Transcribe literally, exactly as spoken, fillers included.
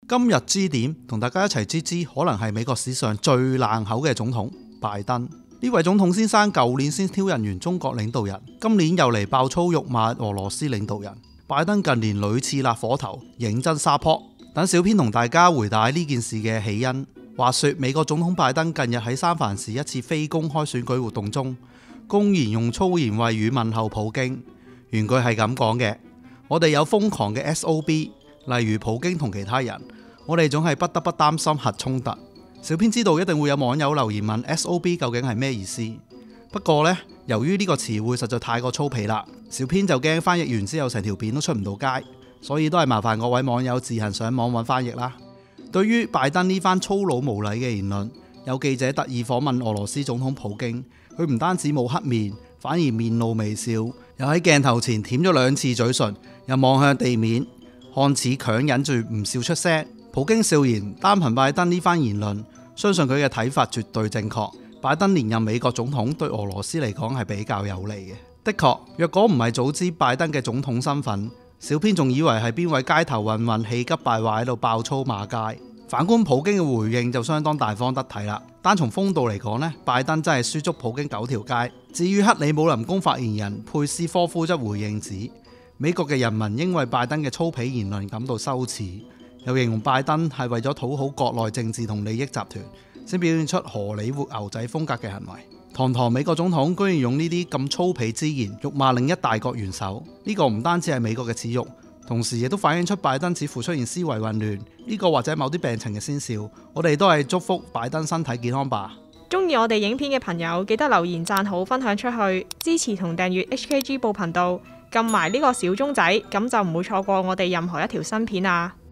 今日支點同大家一齊知知，可能係美國史上最爛口嘅總統拜登。呢位總統先生舊年先挑釁完中國領導人，今年又嚟爆粗辱罵俄羅斯領導人。拜登近年屢次辣火頭，認真沙潑。等小編同大家回帶呢件事嘅起因。話說美國總統拜登近日喺三藩市一次非公開選舉活動中，公然用粗言穢語問候普京。原句係咁講嘅：我哋有瘋狂嘅 S O B， 例如普京同其他人，我哋總係不得不擔心核衝突。小編知道一定會有網友留言問 S O B 究竟係咩意思，不過呢，由於呢個詞彙實在太過粗鄙啦，小編就驚翻譯完之後成條片都出唔到街，所以都係麻煩各位網友自行上網揾翻譯啦。對於拜登呢番粗魯無禮嘅言論，有記者特意訪問俄羅斯總統普京，佢唔單止冇黑面，反而面露微笑，又喺鏡頭前舔咗兩次嘴唇，又望向地面，看似強忍住唔笑出聲。普京笑言，單憑拜登呢番言論，相信佢嘅睇法絕對正確。拜登連任美國總統對俄羅斯嚟講係比較有利嘅。的確，若果唔係早知拜登嘅總統身份，小編仲以為係邊位街頭混混氣急敗壞喺度爆粗罵街。反觀普京嘅回應就相當大方得體啦。單從風度嚟講呢，拜登真係輸足普京九條街。至於克里姆林宮發言人佩斯科夫則回應指，美國嘅人民因為拜登嘅粗鄙言論感到羞恥，又形容拜登係為咗討好國內政治同利益集團，先表現出荷里活牛仔風格嘅行為。堂堂美國總統居然用呢啲咁粗鄙之言辱罵另一大國元首，呢個唔單止係美國嘅恥辱，同時亦都反映出拜登似乎出現思維混亂，呢個或者某啲病情嘅先兆。我哋都係祝福拜登身體健康吧。 中意我哋影片嘅朋友記得留言讚好分享出去，支持同訂閱 H K G 報頻道，撳埋呢個小鐘仔，咁就唔會錯過我哋任何一條新片啊。